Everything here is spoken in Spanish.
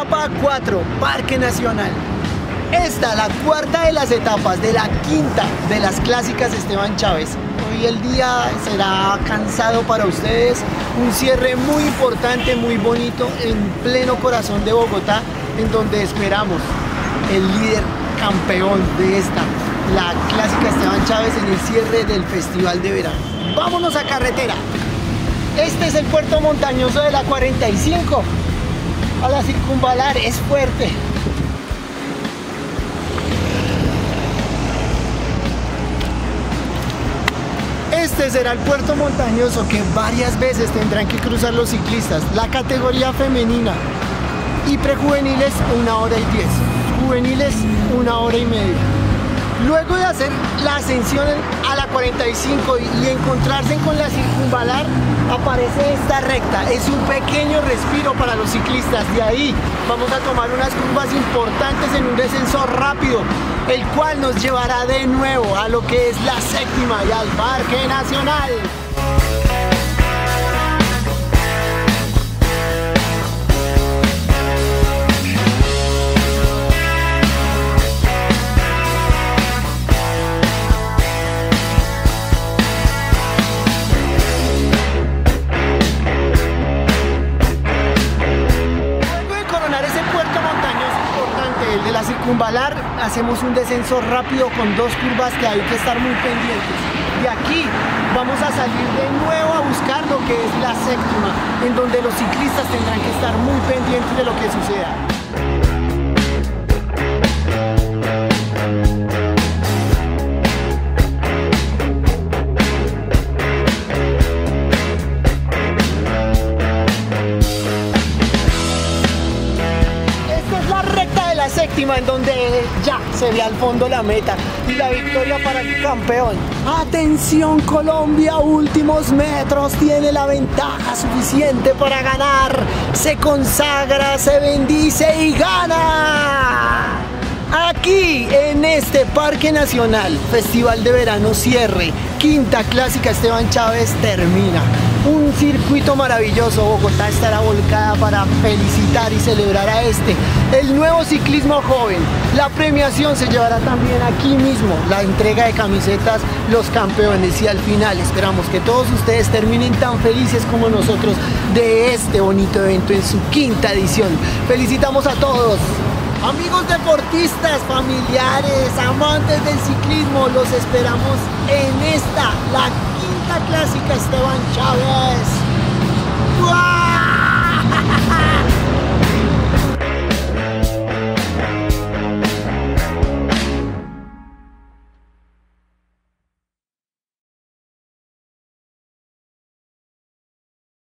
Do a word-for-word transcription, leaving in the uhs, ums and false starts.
Etapa cuatro, Parque Nacional. Esta, la cuarta de las etapas de la quinta de las clásicas Esteban Chávez. Hoy el día será cansado para ustedes, un cierre muy importante, muy bonito, en pleno corazón de Bogotá, en donde esperamos el líder campeón de esta, la clásica Esteban Chávez, en el cierre del Festival de Verano. ¡Vámonos a carretera! Este es el puerto montañoso de la cuarenta y cinco. A la circunvalar es fuerte. Este será el puerto montañoso que varias veces tendrán que cruzar los ciclistas. La categoría femenina y prejuveniles una hora y diez, juveniles una hora y media. Luego de hacer la ascensión a la cuarenta y cinco y encontrarse con la circunvalar, aparece esta recta. Es un pequeño respiro para los ciclistas. De ahí vamos a tomar unas curvas importantes en un descenso rápido, el cual nos llevará de nuevo a lo que es la séptima y al Parque Nacional. De la circunvalar hacemos un descenso rápido con dos curvas que hay que estar muy pendientes. De aquí vamos a salir de nuevo a buscar lo que es la séptima, en donde los ciclistas tendrán que estar muy pendientes de lo que suceda. Séptima, en donde ya se ve al fondo la meta y la victoria para el campeón. Atención Colombia, últimos metros, tiene la ventaja suficiente para ganar, se consagra, se bendice y gana. Aquí en este Parque Nacional, Festival de Verano cierre, quinta clásica Esteban Chávez termina. Un circuito maravilloso. Bogotá estará volcada para felicitar y celebrar a este, el nuevo ciclismo joven. La premiación se llevará también aquí mismo, la entrega de camisetas, los campeones, y al final esperamos que todos ustedes terminen tan felices como nosotros de este bonito evento en su quinta edición. Felicitamos a todos. Amigos deportistas, familiares, amantes del ciclismo, los esperamos en esta, la quinta clásica Esteban Chávez. ¡Wow!